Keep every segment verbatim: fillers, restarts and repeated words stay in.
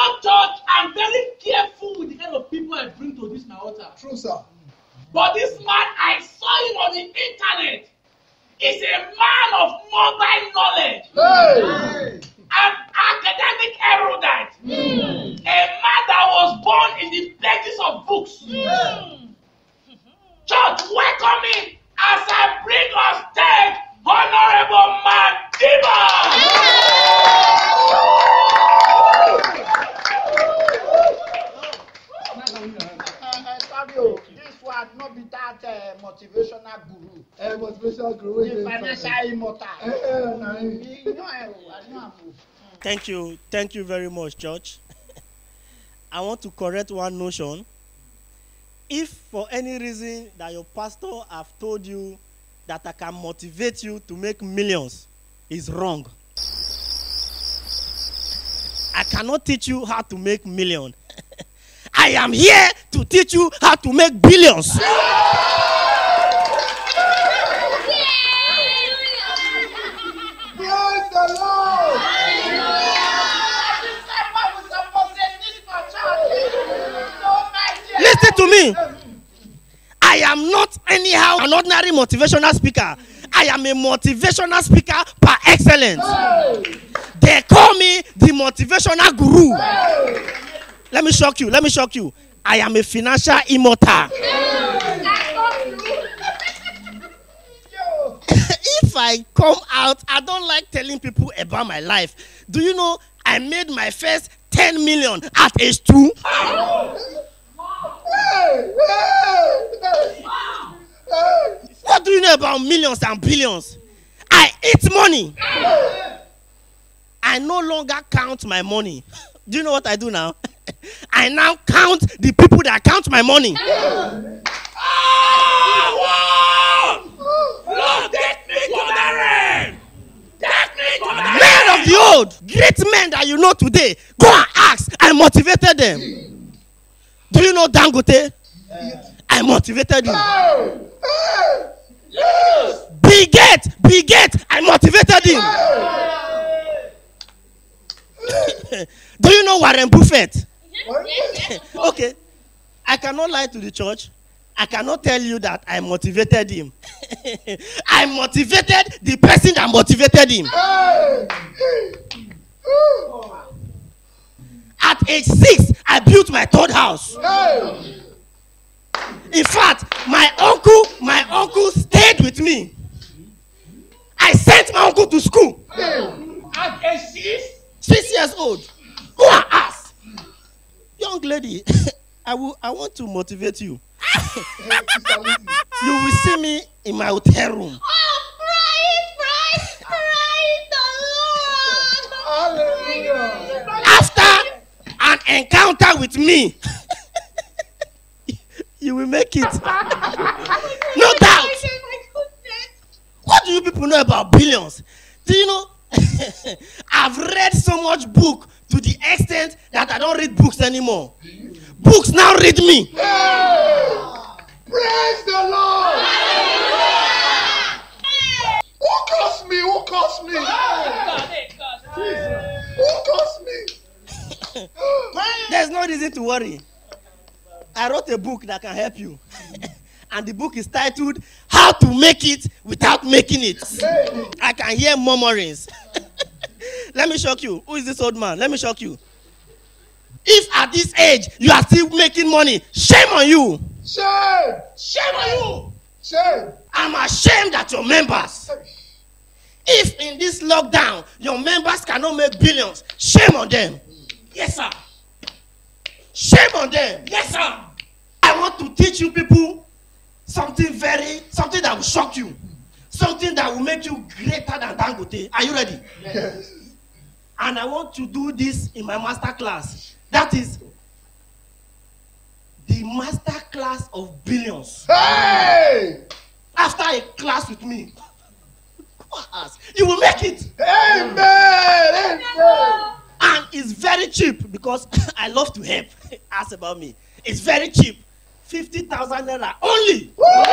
know, church, I'm very careful with the kind of people I bring to this my altar. True, sir. But this man, I saw him on the internet. He's a man of mobile knowledge. Hey. An academic erudite. Mm. A man that was born in the pages of books. Mm. Church, welcome me as I bring on stage Honorable Fabio, this one not be that uh, motivational guru. Uh, motivational guru. The financial immortal. Uh, uh, you know, I, I know. Thank you. Thank you very much, Church. I want to correct one notion. If for any reason that your pastor have told you that I can motivate you to make millions, is wrong. I cannot teach you how to make millions. I am here to teach you how to make billions. Praise the Lord. Listen to me. I am not anyhow an ordinary motivational speaker. I am a motivational speaker par excellence. Hey. They call me the motivational guru. Hey. Let me shock you. Let me shock you. I am a financial immortal. If I come out, I don't like telling people about my life. Do you know I made my first ten million at age two? What do you know about millions and billions? I eat money. I no longer count my money. Do you know what I do now? I now count the people that count my money. Lord, take me to the rain. Take me to the Men of the old, great men that you know today, go and ask. I motivated them. Do you know Dangote? I motivated him. Yes. Bill Gates, Bill Gates, I motivated him. Do you know Warren Buffett? Okay, I cannot lie to the church. I cannot tell you that I motivated him. I motivated the person that motivated him. At age six, I built my third house. In fact, my uncle, my uncle stayed with me. I sent my uncle to school. At age six? Six years old. Go and ask. Young lady, I will. I want to motivate you. You will see me in my hotel room. Oh, praise, praise, praise the Lord. Hallelujah. After an encounter with me, you will make it. No doubt. What do you people know about billions? Do you know? I've read so much book to the extent that I don't read books anymore. Books now read me. Hey! Praise the Lord. Who caused me? Who caused me? Who caused me? There's no reason to worry. I wrote a book that can help you. And the book is titled How to Make It Without Making It. I can hear murmurings. Let me shock you. Who is this old man? Let me shock you. If at this age you are still making money, shame on you. Shame. Shame on you. Shame. I'm ashamed at your members. If in this lockdown your members cannot make billions, shame on them. Yes, sir. Shame on them. Yes, sir. I want to teach you people something very, something that will shock you. Something that will make you greater than Dangote. Are you ready? Yes. And I want to do this in my master class. That is the master class of billions. Hey! After a class with me, you will make it. Amen. Amen. And it's very cheap because I love to help. Ask about me. It's very cheap. fifty thousand naira only. No,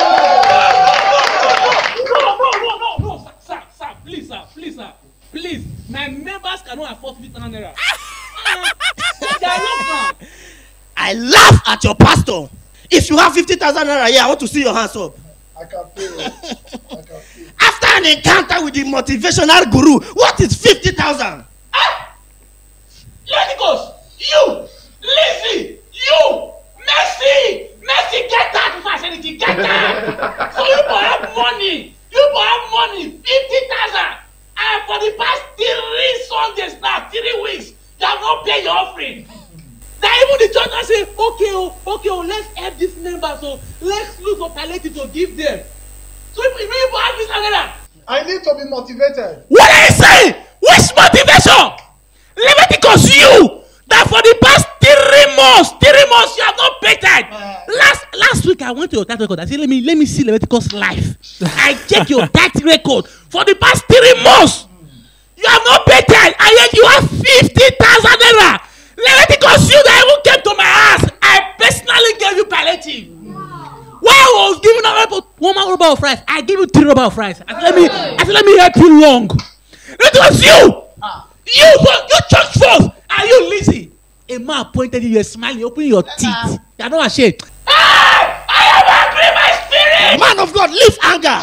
no, no, no, no, sir, sir, sir, please, sir, please, sir, please. My members cannot afford fifty thousand naira. I laugh at your pastor. If you have fifty thousand naira here, I want to see your hands up. I can pay. I can pay. After an encounter with the motivational guru, what is fifty thousand? Ah! Leviticus, you, Lizzie, you, Mercy, Mercy, get that before I say anything, get that. So you will have money, you will have money, fifty thousand. And for the past three Sundays now, three weeks, you have not paid your offering. Then even the church say, okay, oh, okay, oh, let's help these members, so let's look for palliative to give them. So if you have this another. I need to be motivated. What are you saying? Which motivation? Leviticus, you that for the past three months, three months you have not paid tithe. Uh, last last week I went to your tithe record. I said, let me let me see Leviticus live. I check your tithe record for the past three months. You have not paid tithe, and yet you have fifty thousand naira. Leviticus, you that even came to my house, I personally gave you palliative. While I was giving a one man rubber of rice, I gave you three rubber of rice. I said, let me, I said, let me help you long. It was you. You, you church folks, and you Lizzie. A man appointed you, you're smiling, opening your teeth. You're not ashamed. Ah, I am angry in my spirit. Man of God, leave anger.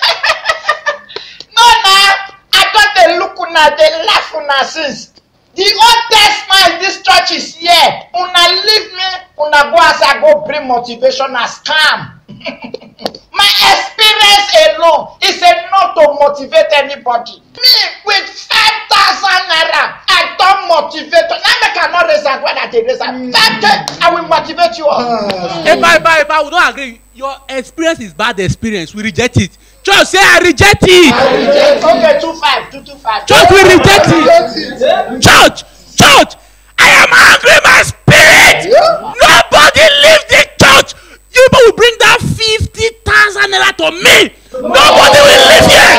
No, nah, I thought they look una, they laugh una since. The oldest man in this church is here. Una leave me, una go as I go bring motivation as scam. My experience alone is enough to motivate anybody. Me with five thousand naira, I don't motivate. Now I cannot raise and when I take raise and I will motivate you all. If I, if I, if I would not agree, your experience is bad experience. We reject it. Church, say I reject it. I reject. Okay, two five, two two five. Church, we reject it. Church, church, I am angry in my spirit. Yeah. Nobody leave the church. You people will bring that fifty thousand naira to me. No. Nobody will live here.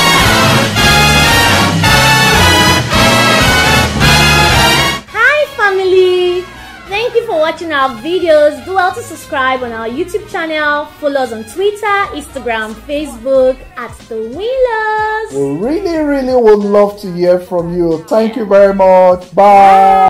Hi family, thank you for watching our videos. Do well to subscribe on our YouTube channel, follow us on Twitter, Instagram, Facebook at The Winlers. We really, really would love to hear from you. Thank you very much. Bye.